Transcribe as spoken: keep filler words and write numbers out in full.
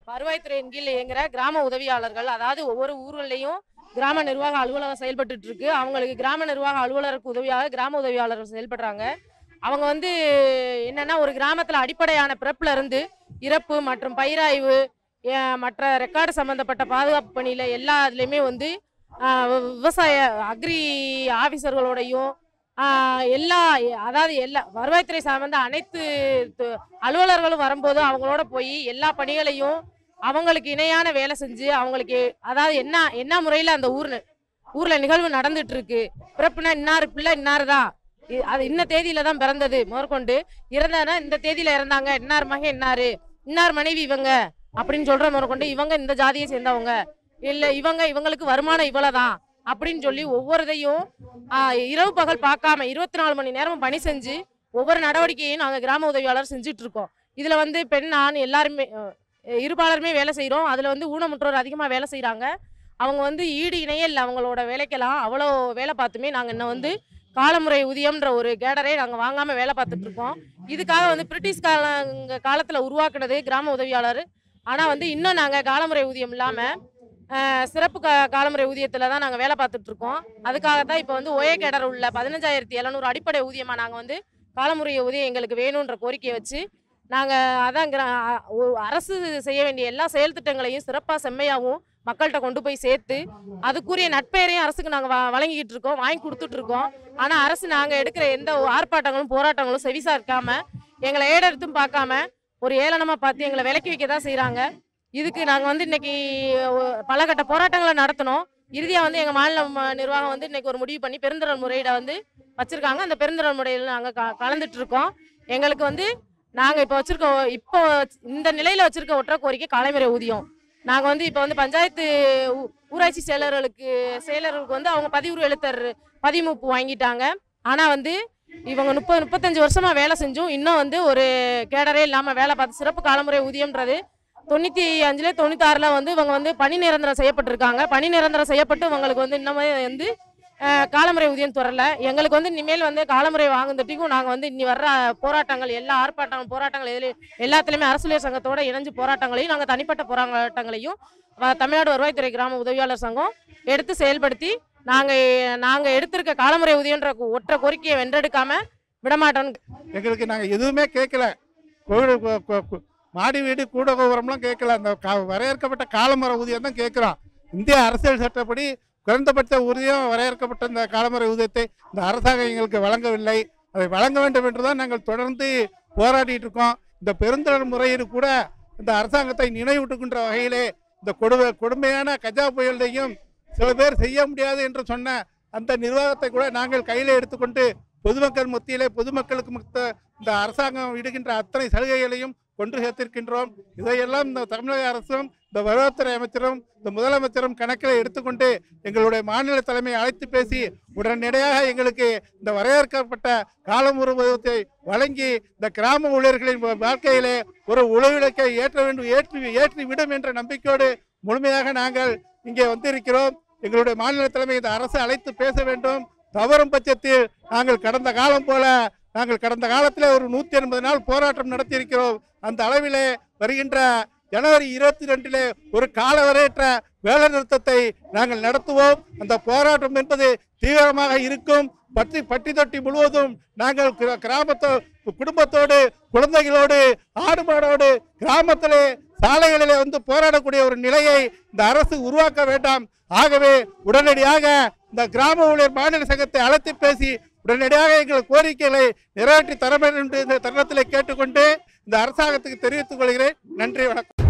வருவாய்த்துறையின் கீழ் இயங்குற கிராம உதவியாளர்கள், அதாவது ஒவ்வொரு ஊர்கள்லையும் கிராம நிர்வாக அலுவலகம் செயல்பட்டு இருக்கு. அவங்களுக்கு கிராம நிர்வாக அலுவலருக்கு உதவியாக கிராம உதவியாளர்கள் செயல்படுறாங்க. அவங்க வந்து என்னன்னா, ஒரு கிராமத்துல அடிப்படையான பிறப்புல இருந்து இறப்பு மற்றும் பயிராய்வு, மற்ற ரெக்கார்டு சம்பந்தப்பட்ட பாதுகாப்பு பணியில எல்லா இதுலையுமே வந்து விவசாய அக்ரி ஆபீசர்களோடையும் எல்லா அதாவது எல்லா வருவாய்த்துறை சார்ந்த அனைத்து அலுவலர்களும் வரும்போது அவங்களோட போய் எல்லா பணிகளையும் அவங்களுக்கு இணையான வேலை செஞ்சு அவங்களுக்கு அதாவது என்ன என்ன முறையில் அந்த ஊர் ஊர்ல நிகழ்வு நடந்துட்டு இருக்கு, பிறப்புனா இன்னாரு பிள்ளை இன்னாரு தான், அது இன்ன தேதியில தான் பிறந்தது முதற்கொண்டு, இறந்தானா இந்த தேதியில இறந்தாங்க, இன்னார் மகன் இன்னாரு, இன்னார் மனைவி இவங்க அப்படின்னு சொல்ற முதற்கொண்டு, இவங்க இந்த ஜாதியை சேர்ந்தவங்க இல்ல, இவங்க இவங்களுக்கு வருமானம் இவ்வளவுதான் அப்படின்னு சொல்லி ஒவ்வொருதையும் இரவு பகல் பார்க்காம இருபத்தி நாலு மணி நேரமும் பணி செஞ்சு ஒவ்வொரு நடவடிக்கையும் நாங்கள் கிராம உதவியாளர் செஞ்சுட்டு இருக்கோம். இதுல வந்து பெண் ஆண் எல்லாருமே இருபாலருமே வேலை செய்கிறோம். அதில் வந்து ஊனமுற்றோர் அதிகமாக வேலை செய்கிறாங்க. அவங்க வந்து ஈடு இணையே இல்லை அவங்களோட வேலைக்கெல்லாம். அவ்வளோ வேலை பார்த்துமே நாங்கள் இன்னும் வந்து காலமுறை ஊதியம்ன்ற ஒரு கேடரை நாங்கள் வாங்காமல் வேலை பார்த்துட்டு இருக்கோம். இதுக்காக வந்து பிரிட்டிஷ் கால காலத்தில் உருவாக்குனது கிராம உதவியாளர். ஆனால் வந்து இன்னும் நாங்கள் காலமுறை ஊதியம் இல்லாமல் சிறப்பு கா காலமுறை ஊதியத்தில் தான் நாங்கள் வேலை பார்த்துட்டு இருக்கோம். அதுக்காக தான் இப்போ வந்து ஒயே கேடர் உள்ள பதினஞ்சாயிரத்தி எழுநூறு அடிப்படை ஊதியமாக நாங்கள் வந்து காலமுறை ஊதியம் எங்களுக்கு வேணுன்ற கோரிக்கையை வச்சு நாங்கள் அதான் அரசு செய்ய வேண்டிய எல்லா செயல் திட்டங்களையும் சிறப்பாக செம்மையாகவும் மக்கள்கிட்ட கொண்டு போய் சேர்த்து அதுக்குரிய நட்பெயரையும் அரசுக்கு நாங்கள் வ வழங்கிக்கிட்டு இருக்கோம், வாங்கி கொடுத்துட்டு இருக்கோம். ஆனால் அரசு நாங்கள் எடுக்கிற எந்த ஆர்ப்பாட்டங்களும் போராட்டங்களும் செவிசா இருக்காமல் எங்களை ஏடெடுத்தும் பார்க்காம ஒரு ஏளனமாக பார்த்து எங்களை விலக்கி வைக்க தான் செய்கிறாங்க. இதுக்கு நாங்கள் வந்து இன்னைக்கு பல கட்ட போராட்டங்களை நடத்தினோம். இறுதியாக வந்து எங்கள் மாநில நிர்வாகம் வந்து இன்னைக்கு ஒரு முடிவு பண்ணி பெருந்திரள் முறையீடை வந்து வச்சுருக்காங்க. அந்த பெருந்திரள் முறையில் நாங்கள் க கலந்துட்டு இருக்கோம். எங்களுக்கு வந்து நாங்கள் இப்போ வச்சுருக்கோம், இப்போ இந்த நிலையில் வச்சுருக்க ஒற்றை கோரிக்கை காலமுறை ஊதியம். நாங்கள் வந்து இப்போ வந்து பஞ்சாயத்து ஊராட்சி செயலர்களுக்கு செயலர்களுக்கு வந்து அவங்க பதிவுறு எழுத்தர் பதிமூப்பு வாங்கிட்டாங்க. ஆனால் வந்து இவங்க முப்பது முப்பத்தஞ்சு வருஷமாக வேலை செஞ்சும் இன்னும் வந்து ஒரு கேடரே இல்லாமல் வேலை பார்த்து சிறப்பு காலமுறை ஊதியம்ன்றது தொண்ணூற்றி அஞ்சுல தொண்ணூற்றி ஆறில் வந்து இவங்க வந்து பணி நிரந்தரம் செய்யப்பட்டிருக்காங்க. பணி நிரந்தரம் செய்யப்பட்டு இவங்களுக்கு வந்து இன்னமே வந்து காலமுறை ஊதியம் தரல. எங்களுக்கு வந்து இனிமேல் வந்து காலமுறை வாங்குறதுக்கும் நாங்கள் வந்து இன்னி வர்ற போராட்டங்கள் எல்லா ஆர்ப்பாட்டங்கள் போராட்டங்கள் எதில் எல்லாத்துலேயுமே அரசியல் சங்கத்தோடு இணைஞ்சு போராட்டங்களையும் நாங்கள் தனிப்பட்ட போராட்டங்களையும் தமிழ்நாடு வருவாய்த்துறை கிராம உதவியாளர் சங்கம் எடுத்து செயல்படுத்தி நாங்கள் நாங்கள் எடுத்திருக்க காலமுறை ஊதியன்ற ஒற்றை கோரிக்கையை வென்றெடுக்காமல் விடமாட்டோம். எங்களுக்கு நாங்கள் எதுவுமே கேட்கல, மாடி வீடு கூட கோபுரம்லாம் கேட்கல, அந்த வரையறுக்கப்பட்ட காலமுறை ஊதியம் தான் கேட்குறோம். இந்திய அரசியல் சட்டப்படி குறைந்தபட்ச ஊதியம் வரையறுக்கப்பட்ட இந்த காலமுறை ஊதியத்தை இந்த அரசாங்கம் எங்களுக்கு வழங்கவில்லை. அதை வழங்க வேண்டும் என்றுதான் நாங்கள் தொடர்ந்து போராடிட்டு இருக்கோம். இந்த பெருந்தொடர் முறையீடு கூட இந்த அரசாங்கத்தை நினைவூட்டுகின்ற வகையிலே இந்த கொடுமை கொடுமையான கஜா புயலையும் சில பேர் செய்ய முடியாது என்று சொன்ன அந்த நிர்வாகத்தை கூட நாங்கள் கையில் எடுத்துக்கொண்டு பொதுமக்கள் மத்தியிலே பொதுமக்களுக்கு மத்த இந்த அரசாங்கம் விடுகின்ற அத்தனை சலுகைகளையும் கொண்டு சேர்த்திருக்கின்றோம். இதையெல்லாம் இந்த தமிழக அரசும் இந்த வருவாய்த்துறை அமைச்சரும் இந்த முதலமைச்சரும் கணக்கில் எடுத்துக்கொண்டு எங்களுடைய மாநில தலைமையை அழைத்து பேசி உடனடியாக எங்களுக்கு இந்த வரையறுக்கப்பட்ட காலமுறை ஊதியத்தை வழங்கி இந்த கிராம ஊழியர்களின் வாழ்க்கையிலே ஒரு உழவிலக்கை ஏற்ற வேண்டும் ஏற்றி ஏற்றிவிடும் என்ற நம்பிக்கையோடு முழுமையாக நாங்கள் இங்கே வந்திருக்கிறோம். எங்களுடைய மாநில தலைமை இந்த அரசு அழைத்து பேச வேண்டும். தவறும் பட்சத்தில் நாங்கள் கடந்த காலம் போல நாங்கள் கடந்த காலத்தில் ஒரு நூற்றி எண்பது நாள் போராட்டம் நடத்தியிருக்கிறோம். அந்த அளவிலே வருகின்ற ஜனவரி இருபத்தி ரெண்டிலே ஒரு காலவரையற்ற வேலை நிறுத்தத்தை நாங்கள் நடத்துவோம். அந்த போராட்டம் என்பது தீவிரமாக இருக்கும். பட்டி பட்டி தொட்டி முழுவதும் நாங்கள் கிராமத்தோ குடும்பத்தோடு குழந்தைகளோடு ஆடு மாடோடு கிராமத்திலே சாலைகளிலே வந்து போராடக்கூடிய ஒரு நிலையை இந்த அரசு உருவாக்க வேண்டாம். ஆகவே உடனடியாக இந்த கிராம ஊழியர் மாநில சங்கத்தை அழைத்து பேசி உடனடியாக எங்கள் கோரிக்கைகளை நிறைவேற்றி தர வேண்டும் என்று இந்த தருணத்தில் கேட்டுக்கொண்டு இந்த அரசாங்கத்துக்கு தெரிவித்துக் கொள்கிறேன். நன்றி, வணக்கம்.